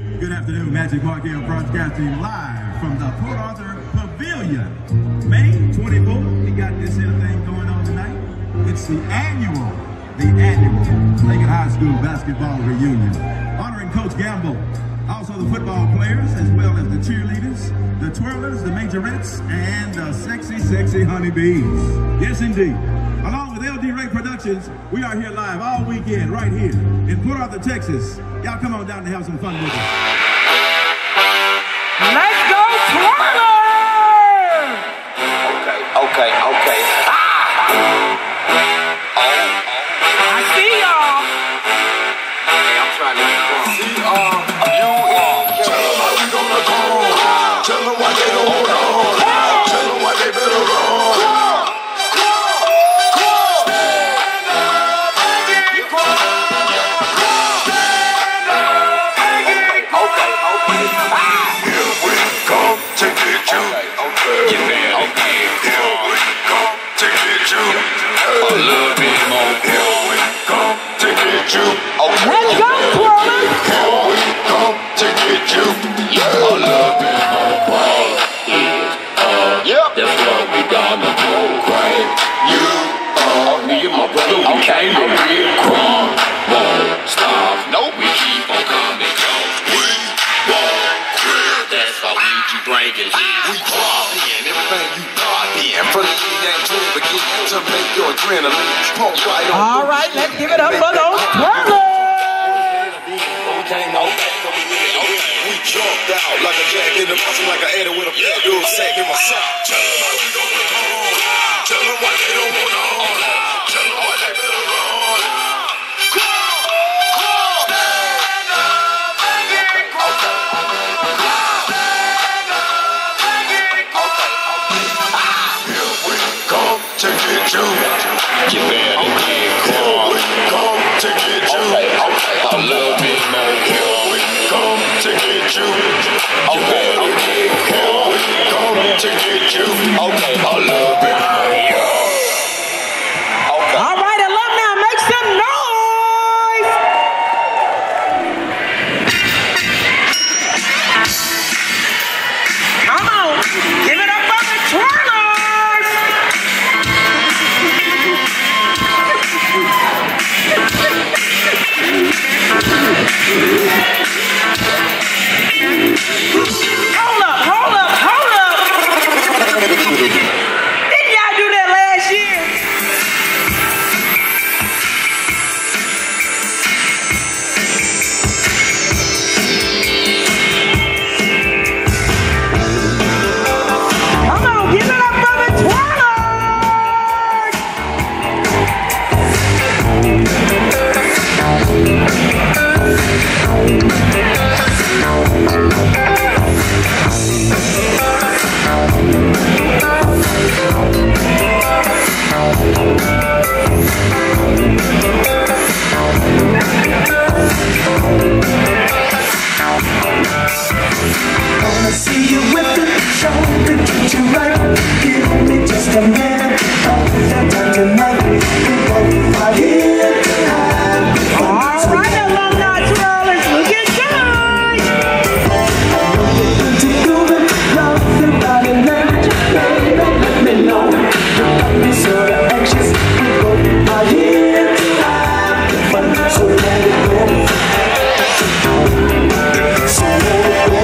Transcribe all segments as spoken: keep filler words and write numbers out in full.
Good afternoon, Magic Markel broadcasting live from the Port Arthur Pavilion. May twenty-fourth, we got this here thing going on tonight. It's the annual, the annual Lincoln High School basketball reunion. Honoring Coach Gamble, also the football players, as well as the cheerleaders, the twirlers, the majorettes, and the sexy, sexy honeybees. Yes, indeed. Along with L D Ray Productions, we are here live all weekend right here in Port Arthur, Texas. Y'all come on down and have some fun with us. Let's go twirlers! Okay, okay, okay. Ah! I see y'all. Hey, I'm trying to get drunk. C R U N. Tell them how we gonna go. Tell them why they don't run. Tell them why they better run. Let's go, twirlers! Here we come to get you. Yeah, a little bit more quiet. Yep. That's what we gonna do, quiet. You are me and my brother, we came to real crunk. Won't stop, no, we keep on coming close. We won't quit. That's how we keep bringing hits. We drop in everything you got in. From the yin to the beginning to make your adrenaline pump right on. All right, let's give it up for those twirlers! We jumped out like a jack in the box, like an Eddie with a fat dude sack in my sock. Tell them how we gonna go. Tell them why they don't want to. Tell them why they better run. Stand up and get crunk. Stand up and get crunk. Here we come to get you. You better get Here crunk. we come to get you. Okay, okay, a little bit more. Here we come to get you. You better get Here we come to get you. okay, a little bit more. Okay. All right, alumni, make some noise! Come on, give it up for the twirlers! Hold up, hold up, hold up! Didn't y'all do that last year? Come on, give it up for the twirlers! Wanna see you with it, show me, treat you right. Give me just a minute, don't have time tonight. We both are here to have fun. All right, alumni twirlers, look at guys! To do it, love your body language, baby, let me know. Don't be sort of anxious. We both are here to have fun, so let it go. So let it go.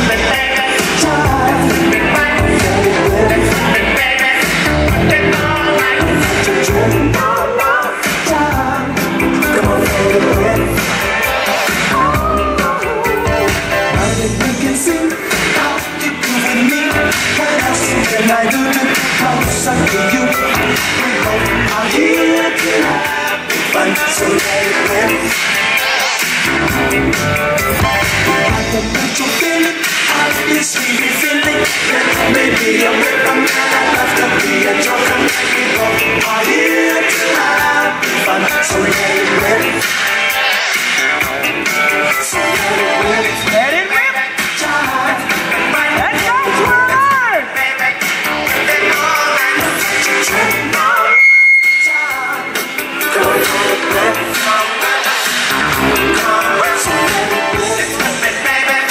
I do to closer to you. We both are here to have fun, so let it rip. I can bet you feel it, obviously we feel it. Maybe a rhythm and I love to be a joker. We both are here to have fun, so let it rip. So let it rip. Let it rip! Let's go, twirlers! Baby,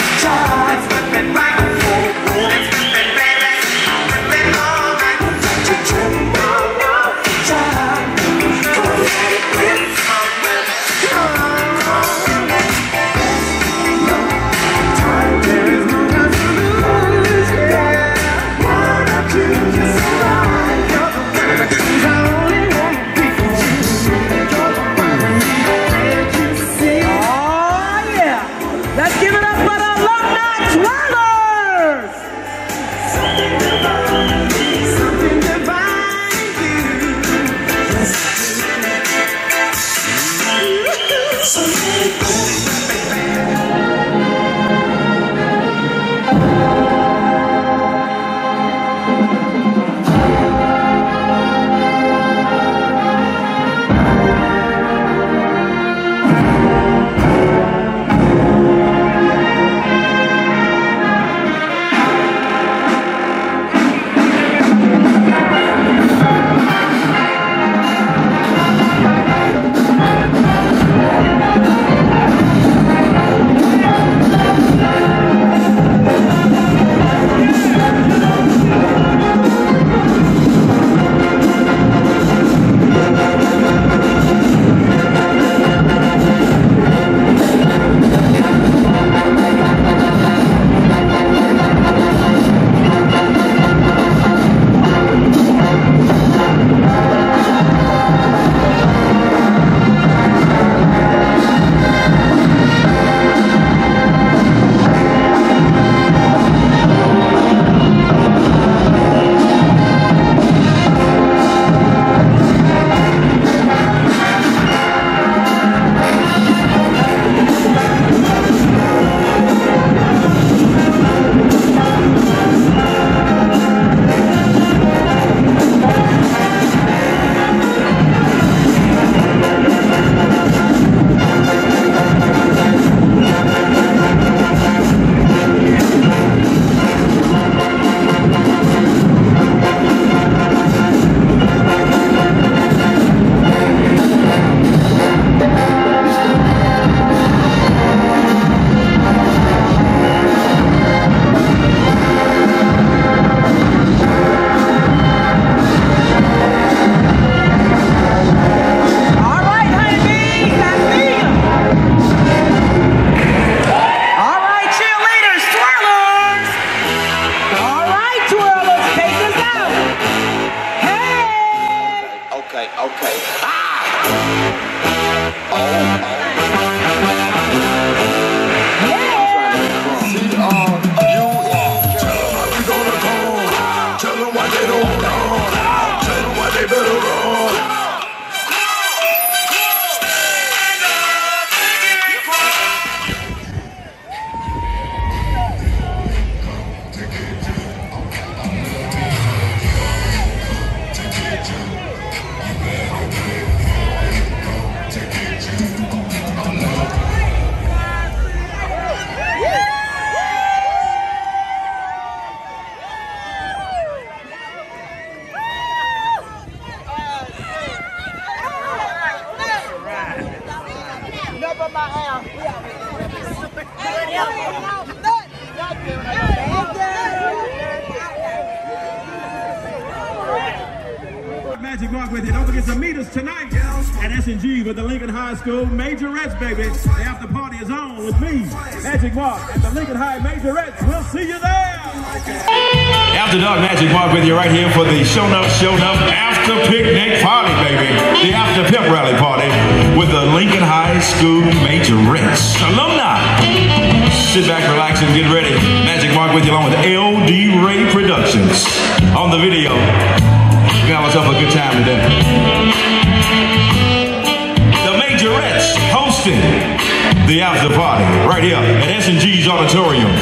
Magic Mark with you. Don't forget to meet us tonight at S and G with the Lincoln High School Majorettes, baby. The after party is on with me, Magic Mark, at the Lincoln High Majorettes. We'll see you there. After Dark, Magic Mark with you right here for the Show Enough, Show Enough After Picnic Party, baby. The After Pep Rally Party with the Lincoln High School Majorettes. Alumni. Sit back, relax, and get ready. Magic Mark with you along with L D Ray Productions. On the video, we got ourselves a good time today. The Majorettes hosting the after party right here at S and G's Auditorium.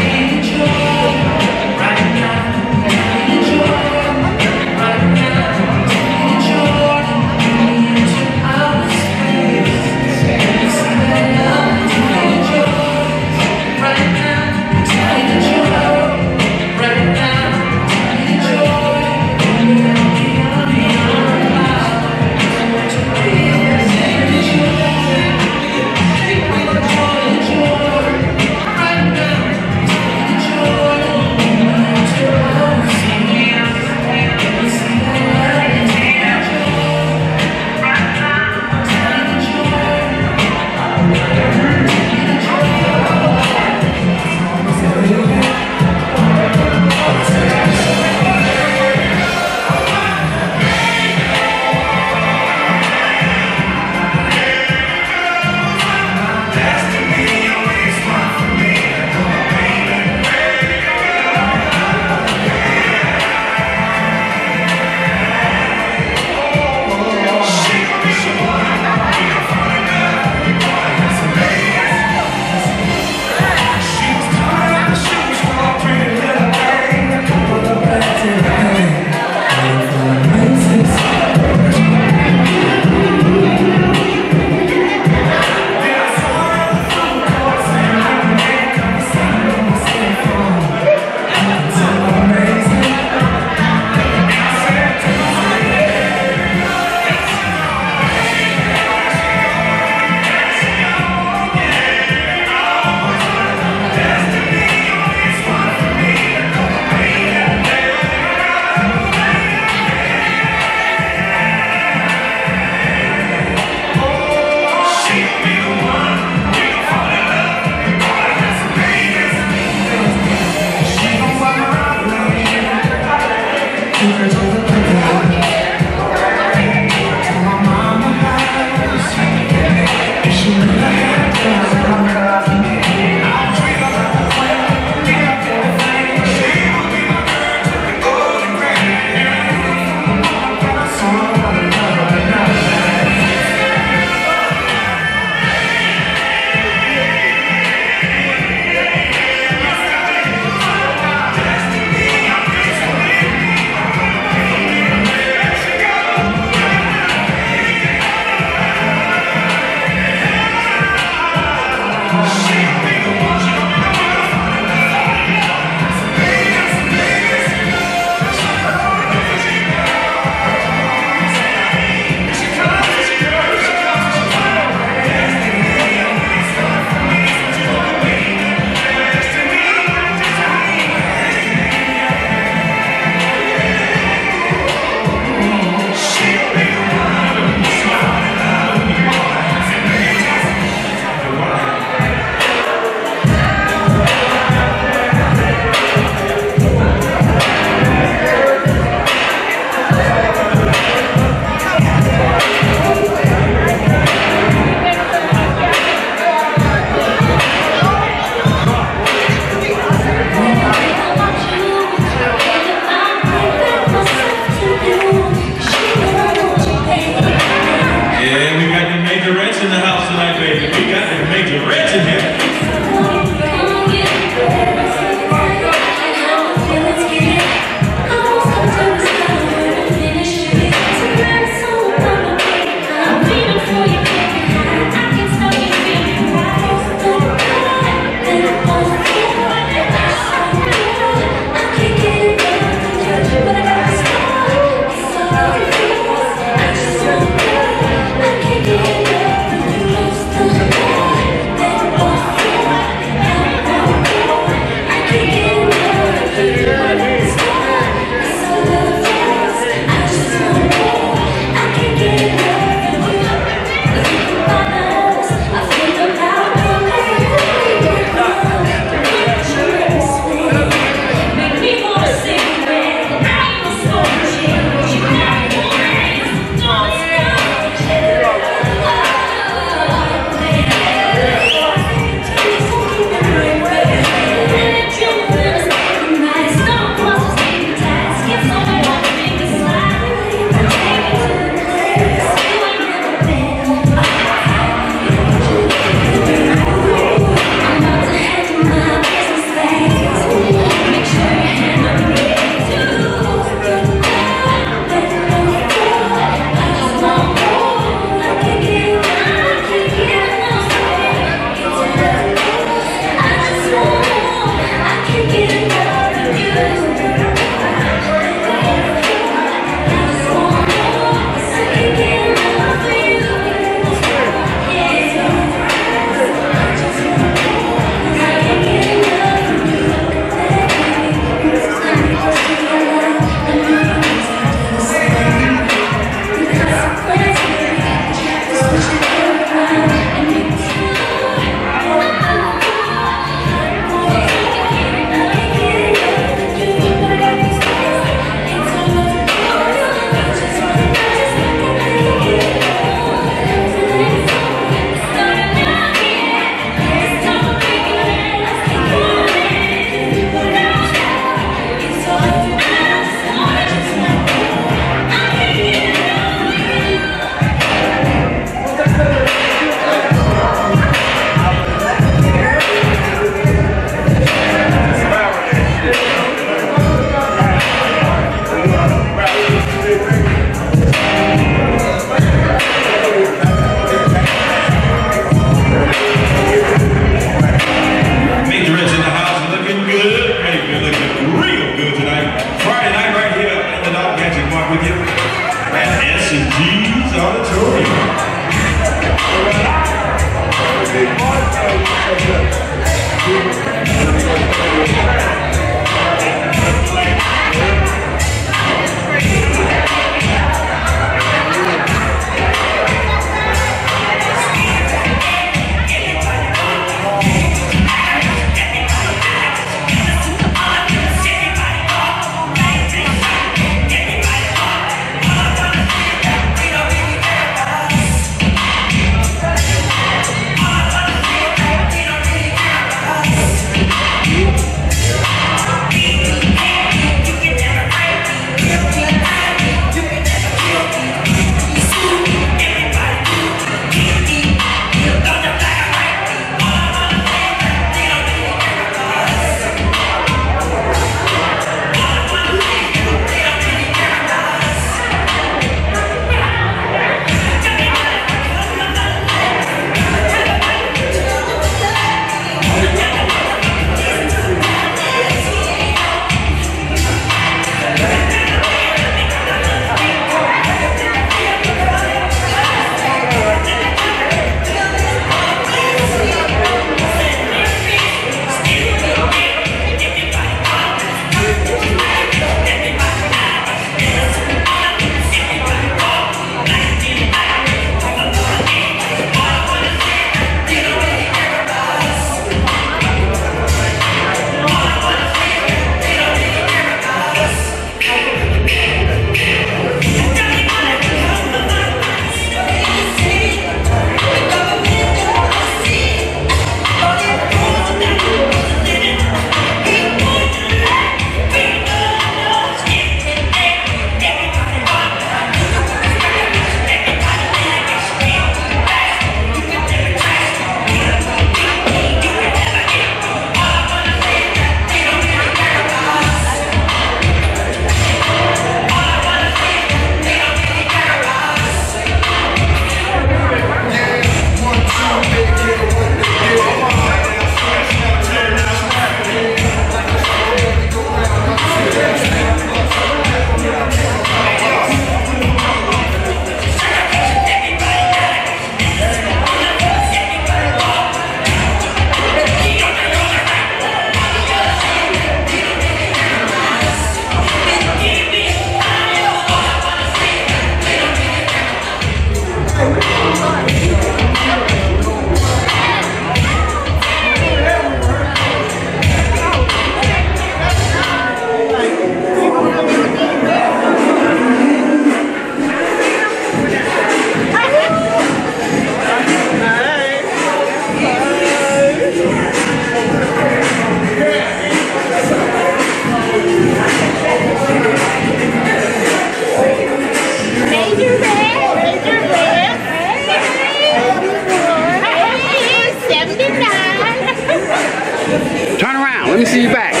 Let me see your backs.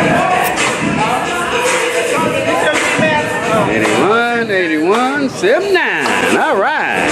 eighty-one, eighty-one, seventy-nine. All right.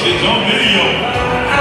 It's on video.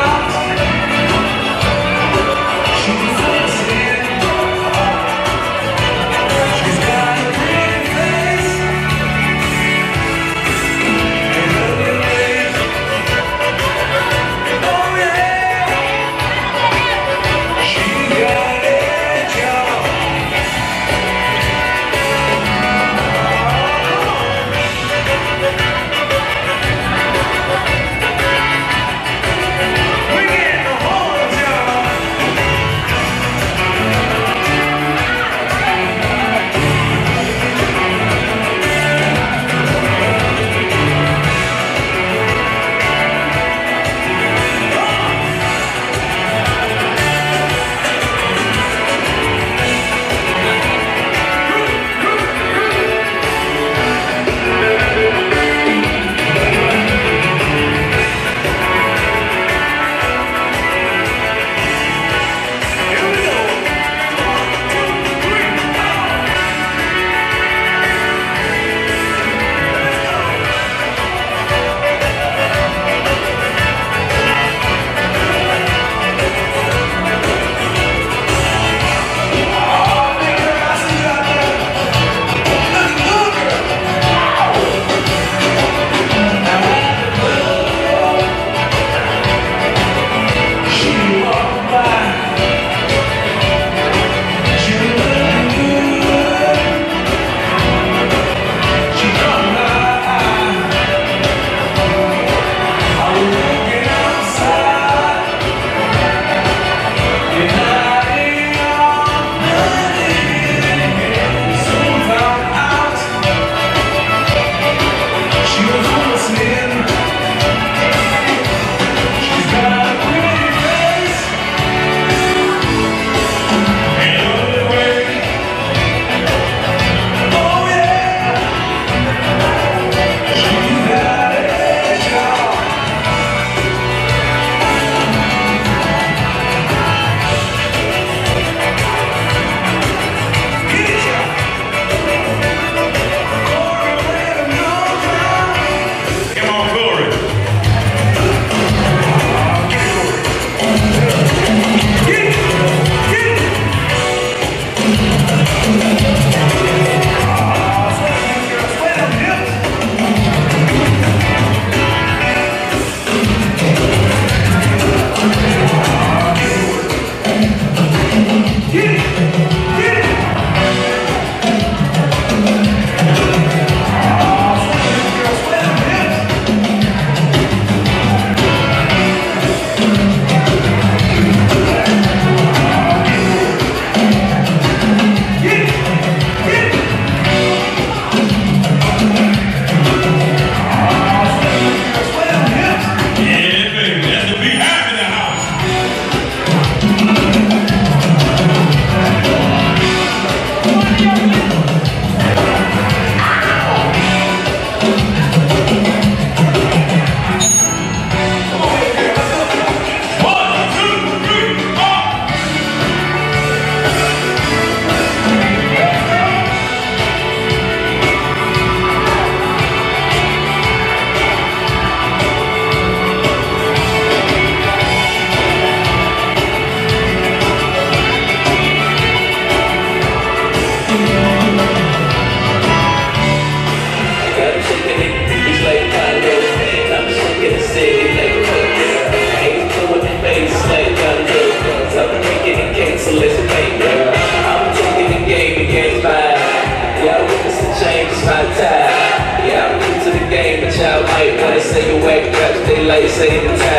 Say the time,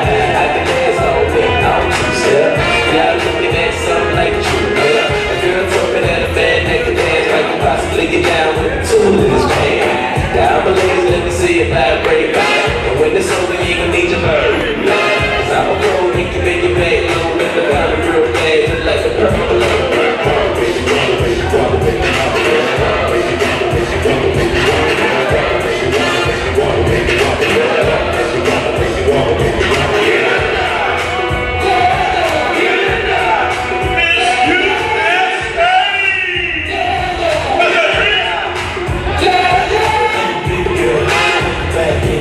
I can dance all day, all two step. Y'all looking at something like true love. A girl talking at a man that can dance like you possibly get down with the tool in his hand. Down below, let me see it vibrate back. And when it's over, you gon' need your bird. Cause I'm a pro, make you make your bed low, let the down the real bad, look like a purple love. Baby, baby, baby, water, baby, water, baby, water, baby, water, baby, water, baby, water, baby, water, baby, water, baby, water. Back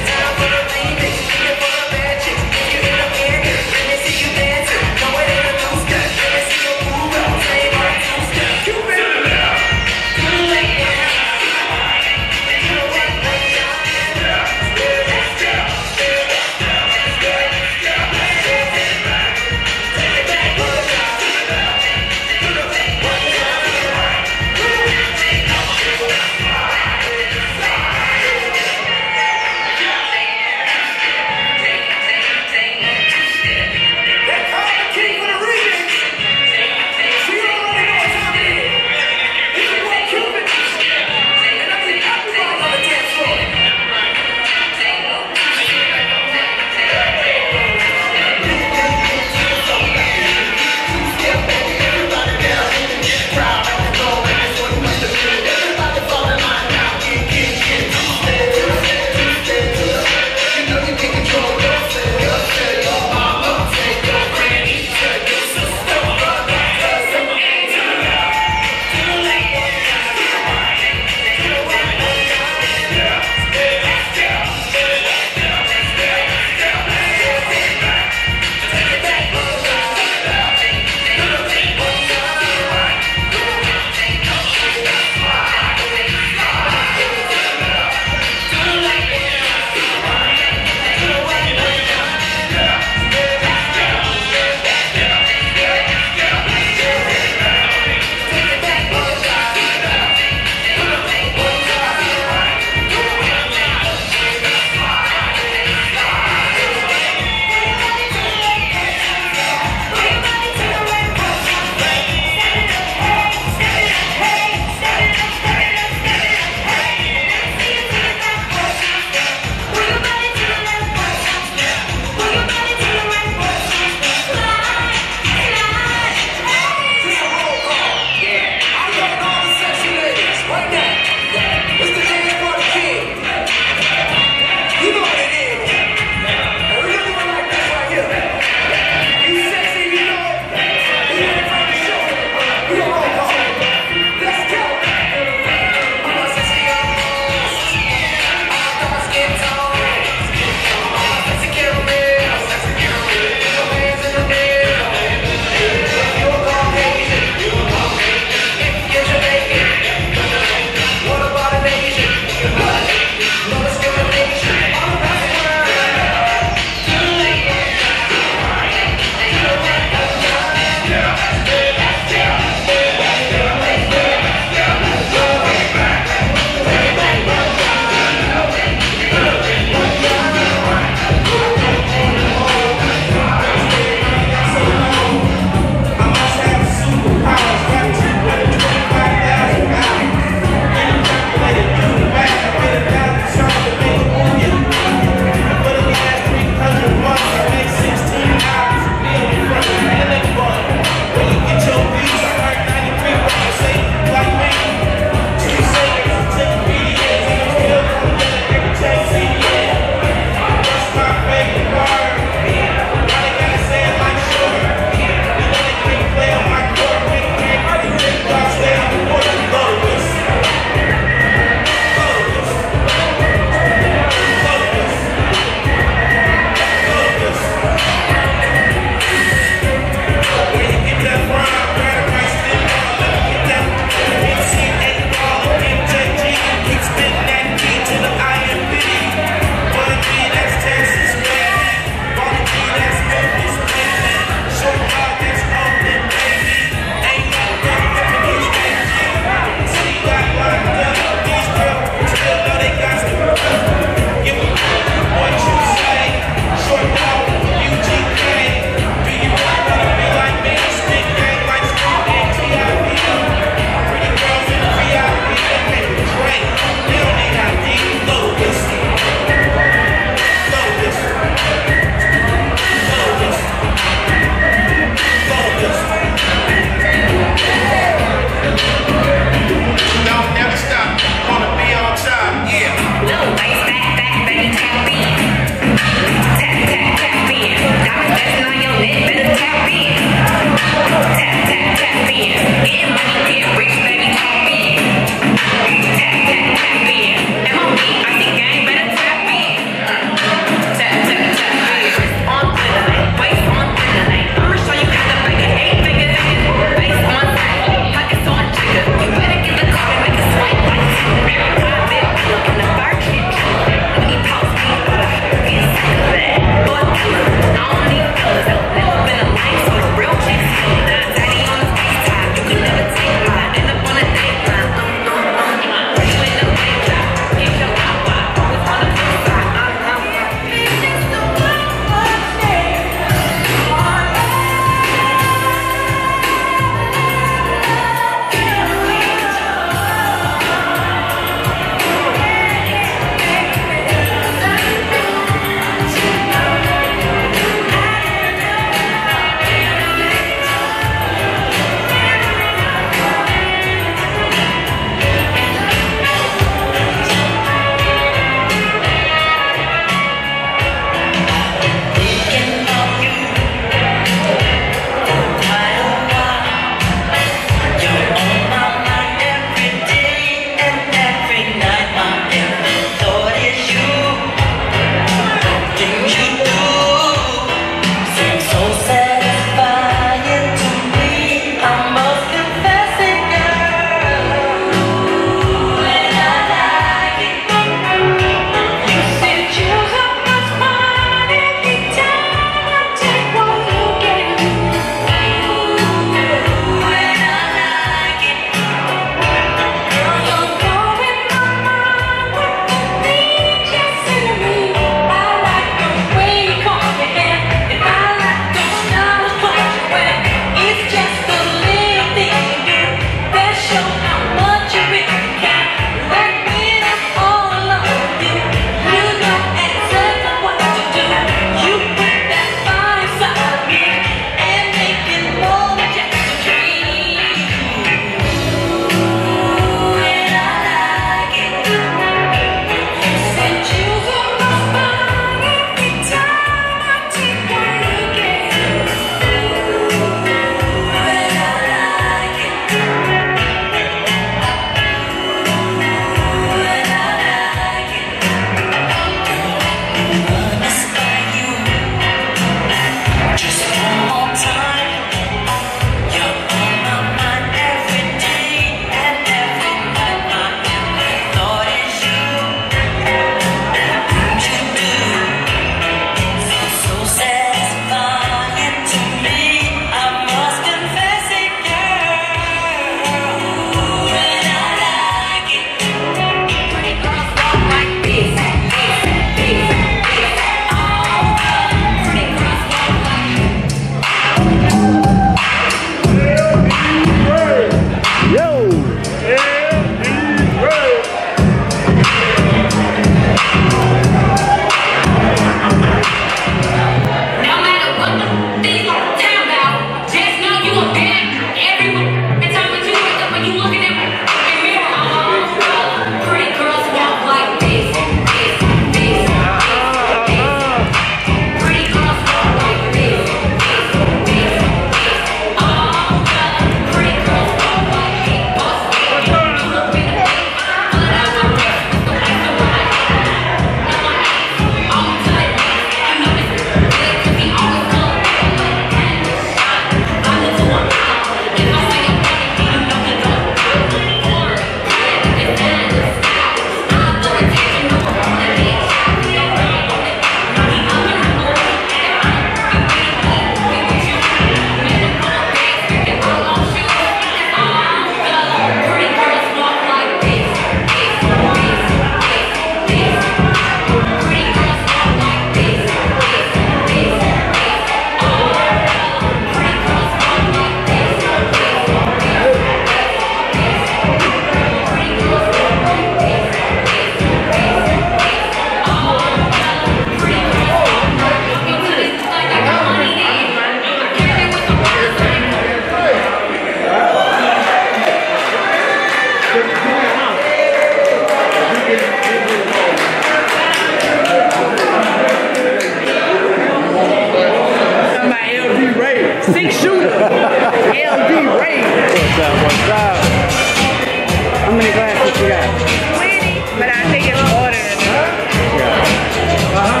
six shooter. L D Ray. What's up? What's up? How many glasses you got? twenty, but I think it's order. Yeah. Uh-huh.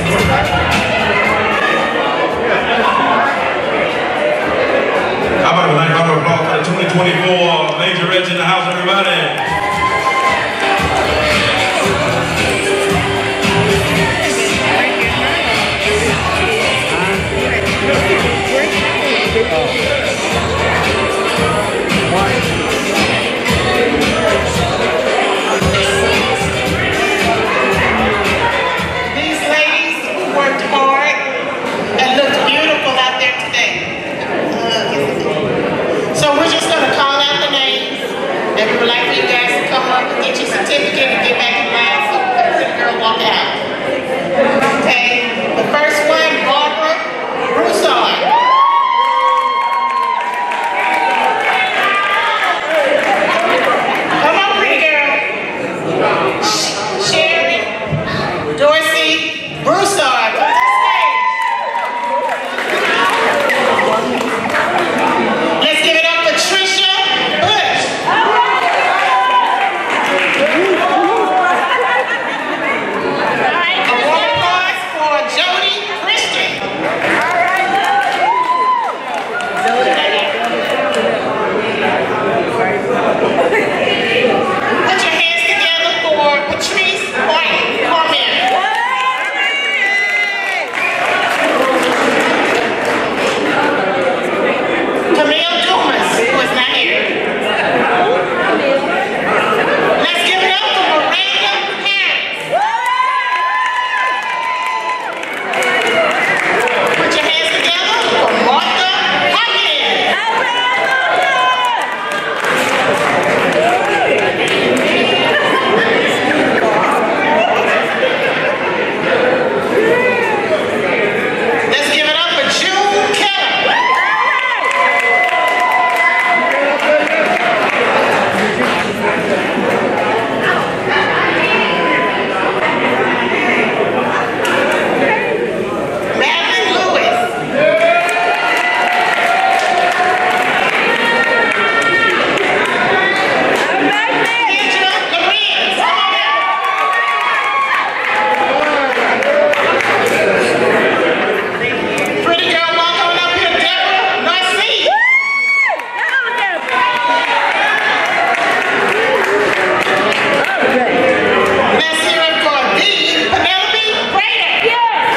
How about a nice round of applause for the twenty twenty-four Major Reds in the house, everybody? These ladies worked hard and looked beautiful out there today. Uh, so we're just going to call out the names, and we would like for you guys to come up and get your certificate and get back in line so the pretty girl walk out. Okay, the first one, Barbara Broussard. Come on, pretty girl. Sherry Dorsey Broussard. Come to the stage. Let's give it up for Trisha Bush. A warm applause for Jody Christian. Put your hands together for Patrice White Cormier. Camille Dumas, who is not here. Let's give it up for Miranda Harris. Put your hands together for Martha Hopkins. Let's give it up for June Keller. Madeline Lewis. Kendra Lorenz. Come on out. Pretty girl, walk on up here, Deborah Narcisse. Let's hear it for the Penelope Prater.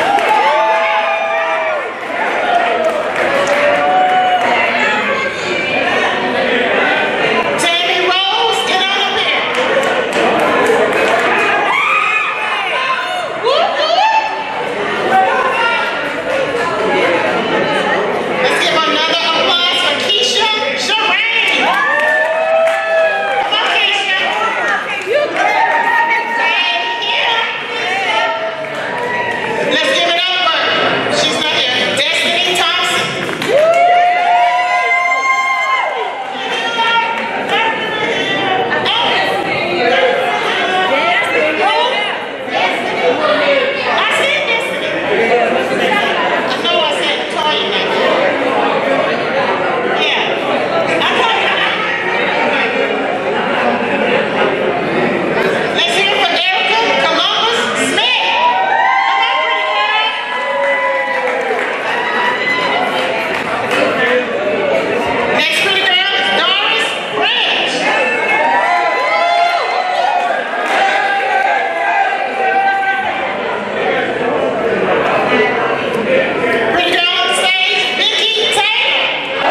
Tammy Rose, get on up here. Whoop, whoop. Let's give another applause for Keisha Shireen. Come on, Keisha. Right here. Let's give it up for, she's not here, Destiny Thompson. I said Destiny. I know I said Toya now. Yeah. I told you. Let's hear it for Erica Columbus Smith. Come on, pretty girl. Next pretty girl is Doris Branch. Pretty girl on the stage, Vicky Taylor.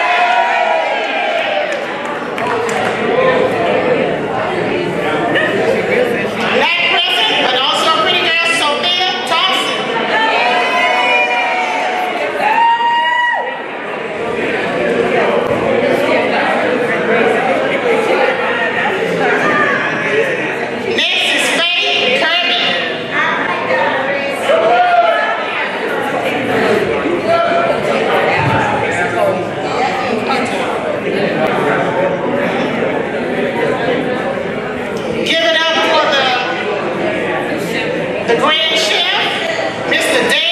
Black present, but also a pretty girl, Sophia Thompson. Next is Faye Kirby. Give it up for the, the Grand Chef, Mister Dave